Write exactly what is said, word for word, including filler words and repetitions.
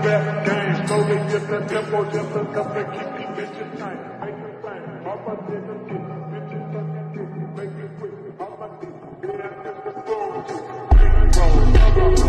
rap game. Slowly get the tempo just enough to keep these bitches tight. Make it bang, all my niggas get bitches sucking dick. Make it quick, all my dick. Yeah, that's the floor. Big roll,